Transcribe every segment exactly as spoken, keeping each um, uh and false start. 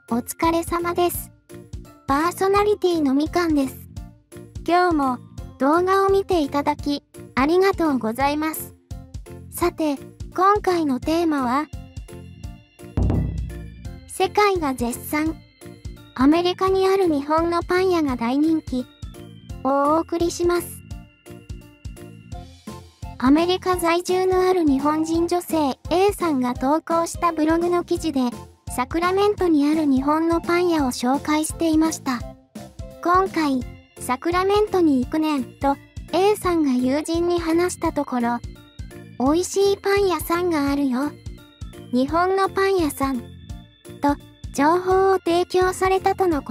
お疲れ様です。パーソナリティのみかんです。今日も動画を見ていただきありがとうございます。さて、今回のテーマは、世界が絶賛、アメリカにある日本のパン屋が大人気をお送りします。アメリカ在住のある日本人女性 A さんが投稿したブログの記事で、サクラメントにある日本のパン屋を紹介していました。今回、サクラメントに行くねんと A さんが友人に話したところ、美味しいパン屋さんがあるよ。日本のパン屋さん。と、情報を提供されたとのこと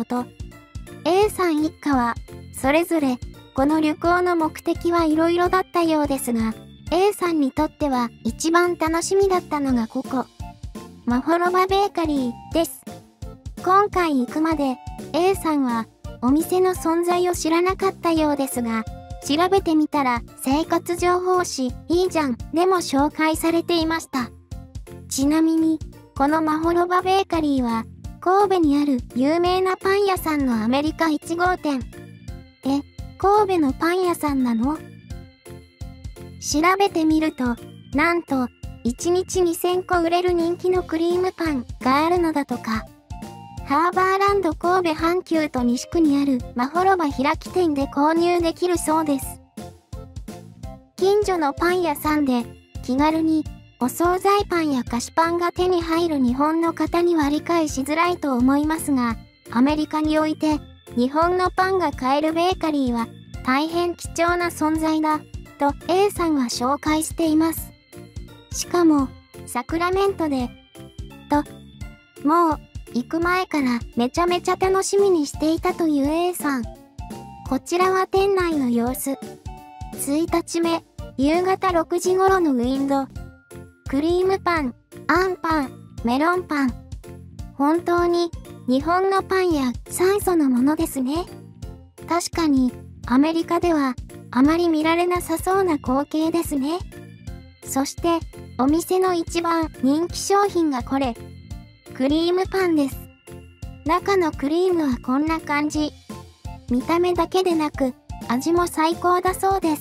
。A さん一家は、それぞれ、この旅行の目的はいろいろだったようですが、A さんにとっては一番楽しみだったのがここ。マホロバベーカリーです。今回行くまで A さんはお店の存在を知らなかったようですが、調べてみたら生活情報誌いいじゃんでも紹介されていました。ちなみに、このマホロバベーカリーは神戸にある有名なパン屋さんのアメリカいち号店。え、神戸のパン屋さんなの？調べてみると、なんと、いちにちにせんこ売れる人気のクリームパンがあるのだとか。ハーバーランド神戸阪急と西区にあるマホロバ開き店で購入できるそうです。近所のパン屋さんで気軽にお惣菜パンや菓子パンが手に入る日本の方には理解しづらいと思いますが、アメリカにおいて日本のパンが買えるベーカリーは大変貴重な存在だと A さんは紹介しています。しかも、サクラメントで、と、もう、行く前からめちゃめちゃ楽しみにしていたという A さん。こちらは店内の様子。ついたちめ、夕方ろくじ頃のウィンド。クリームパン、あんパン、メロンパン。本当に、日本のパンや酸素のものですね。確かに、アメリカでは、あまり見られなさそうな光景ですね。そして、お店の一番人気商品がこれ。クリームパンです。中のクリームはこんな感じ。見た目だけでなく、味も最高だそうです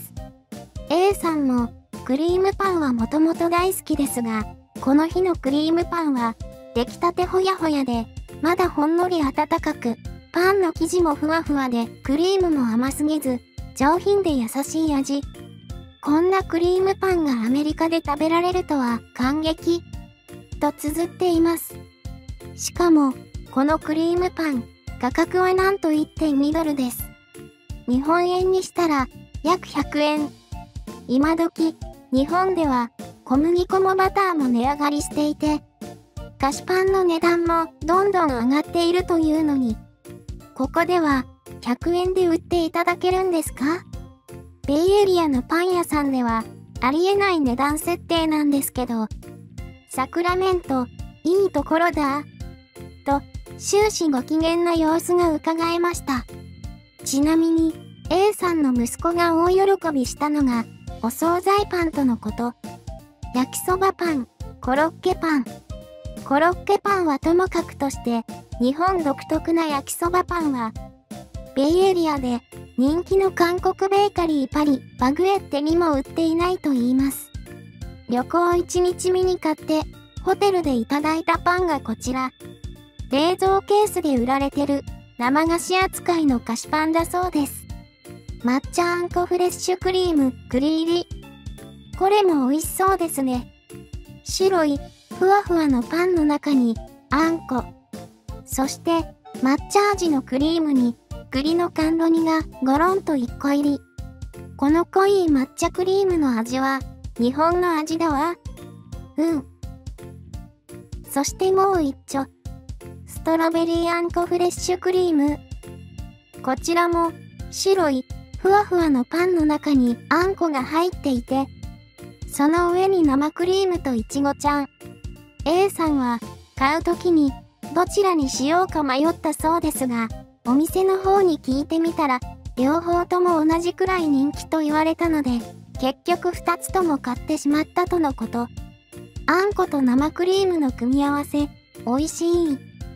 。A さんも、クリームパンはもともと大好きですが、この日のクリームパンは、出来たてほやほやで、まだほんのり温かく、パンの生地もふわふわで、クリームも甘すぎず、上品で優しい味。こんなクリームパンがアメリカで食べられるとは感激。と綴っています。しかも、このクリームパン、価格はなんと いってんに ドルです。日本円にしたら約ひゃくえん。今時、日本では小麦粉もバターも値上がりしていて、菓子パンの値段もどんどん上がっているというのに、ここではひゃくえんで売っていただけるんですか？ベイエリアのパン屋さんではありえない値段設定なんですけど、サクラメント、いいところだ。と、終始ご機嫌な様子が伺えました。ちなみに、A さんの息子が大喜びしたのが、お惣菜パンとのこと。焼きそばパン、コロッケパン。コロッケパンはともかくとして、日本独特な焼きそばパンは、ベイエリアで人気の韓国ベーカリーパリ・バグエッテにも売っていないと言います。旅行いちにちめに買って、ホテルでいただいたパンがこちら。冷蔵ケースで売られてる生菓子扱いの菓子パンだそうです。抹茶あんこフレッシュクリーム栗入り。これも美味しそうですね。白いふわふわのパンの中にあんこ。そして抹茶味のクリームに栗の甘露煮がゴロンといっこ入り。この濃い抹茶クリームの味は日本の味だわ。うん。そしてもう一丁。ストロベリーあんこフレッシュクリーム。こちらも白いふわふわのパンの中にあんこが入っていて、その上に生クリームといちごちゃん。A さんは買うときにどちらにしようか迷ったそうですが、お店の方に聞いてみたら、両方とも同じくらい人気と言われたので、結局ふたつとも買ってしまったとのこと。あんこと生クリームの組み合わせ、美味しい。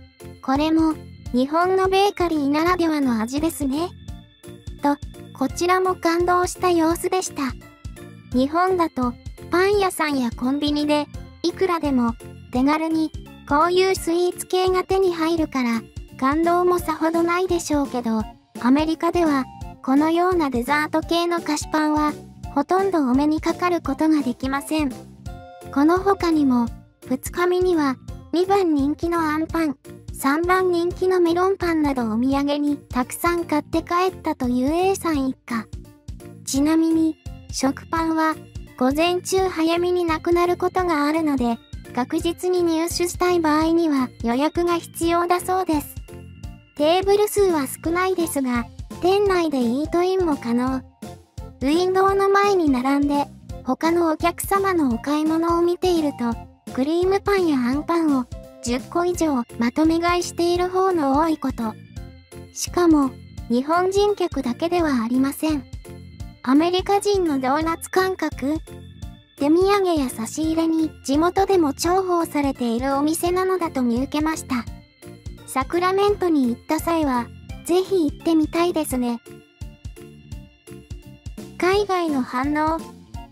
これも日本のベーカリーならではの味ですね。と、こちらも感動した様子でした。日本だとパン屋さんやコンビニでいくらでも手軽にこういうスイーツ系が手に入るから感動もさほどないでしょうけど、アメリカではこのようなデザート系の菓子パンはほとんどお目にかかることができません。この他にもふつかめにはにばん人気のあんパン、さんばん人気のメロンパンなどお土産にたくさん買って帰ったという A さん一家。ちなみに食パンは午前中早めになくなることがあるので、確実に入手したい場合には予約が必要だそうです。テーブル数は少ないですが、店内でイートインも可能。ウィンドウの前に並んで、他のお客様のお買い物を見ていると、クリームパンやあんパンをじゅっこ以上まとめ買いしている方の多いこと。しかも、日本人客だけではありません。アメリカ人のドーナツ感覚？手土産や差し入れに地元でも重宝されているお店なのだと見受けました。サクラメントに行った際は、ぜひ行ってみたいですね。海外の反応。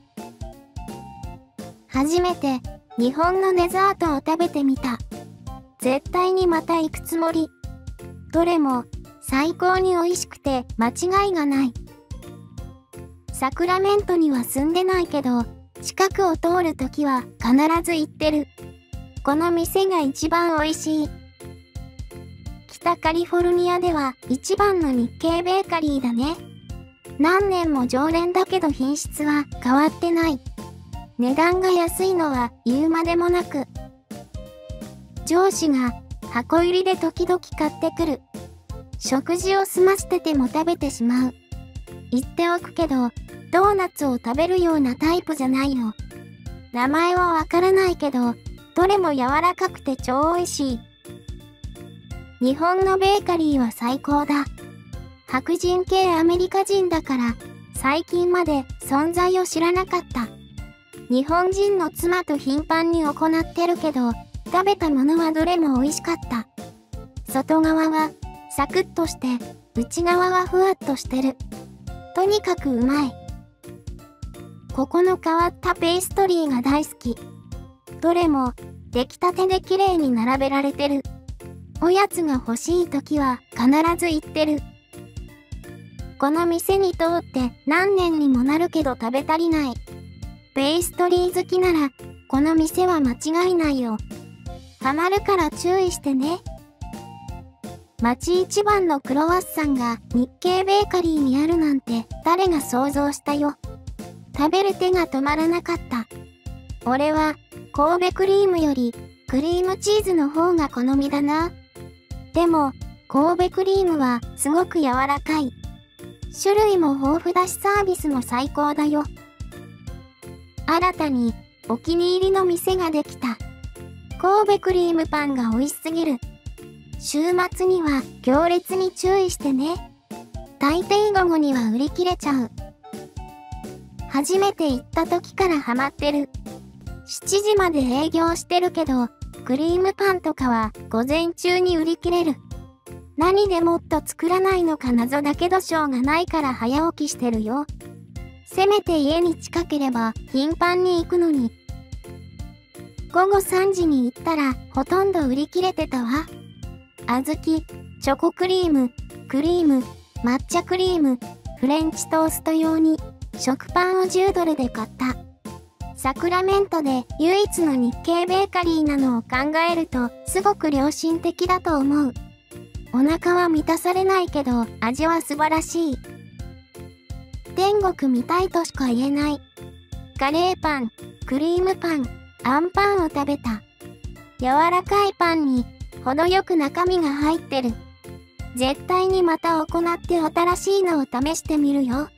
初めて日本のデザートを食べてみた。絶対にまた行くつもり。どれも最高に美味しくて間違いがない。サクラメントには住んでないけど、近くを通るときは必ず行ってる。この店が一番美味しい。北カリフォルニアでは一番の日系ベーカリーだね。何年も常連だけど品質は変わってない。値段が安いのは言うまでもなく。上司が箱入りで時々買ってくる。食事を済ませてても食べてしまう。言っておくけど、ドーナツを食べるようなタイプじゃないよ。名前はわからないけど、どれも柔らかくて超美味しい。日本のベーカリーは最高だ。白人系アメリカ人だから、最近まで存在を知らなかった。日本人の妻と頻繁に行ってるけど、食べたものはどれも美味しかった。外側はサクッとして、内側はふわっとしてる。とにかくうまい。ここの変わったペーストリーが大好き。どれも出来たてで綺麗に並べられてる。おやつが欲しいときは必ず行ってる。この店に通って何年にもなるけど食べ足りない。ペーストリー好きならこの店は間違いないよ。ハマるから注意してね。町一番のクロワッサンが日系ベーカリーにあるなんて誰が想像したよ。食べる手が止まらなかった。俺は神戸クリームよりクリームチーズの方が好みだな。でも神戸クリームはすごく柔らかい。種類も豊富だしサービスも最高だよ。新たにお気に入りの店ができた。神戸クリームパンが美味しすぎる。週末には行列に注意してね。大抵午後には売り切れちゃう。初めて行った時からハマってる。しちじまで営業してるけど、クリームパンとかは午前中に売り切れる。何でもっと作らないのか謎だけどしょうがないから早起きしてるよ。せめて家に近ければ頻繁に行くのに。午後さんじに行ったらほとんど売り切れてたわ。小豆、チョコクリーム、クリーム、抹茶クリーム、フレンチトースト用に食パンをじゅうドルで買った。サクラメントで唯一の日系ベーカリーなのを考えるとすごく良心的だと思う。お腹は満たされないけど味は素晴らしい。天国みたいとしか言えない。カレーパン、クリームパン、あんパンを食べた。柔らかいパンに程よく中身が入ってる。絶対にまた行って新しいのを試してみるよ。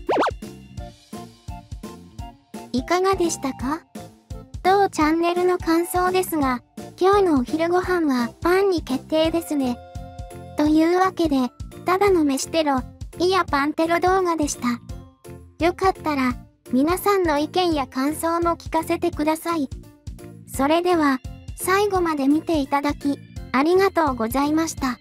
いかがでしたか？当チャンネルの感想ですが、今日のお昼ご飯はパンに決定ですね。というわけで、ただの飯テロ、いやパンテロ動画でした。よかったら、皆さんの意見や感想も聞かせてください。それでは、最後まで見ていただき、 ありがとうございました。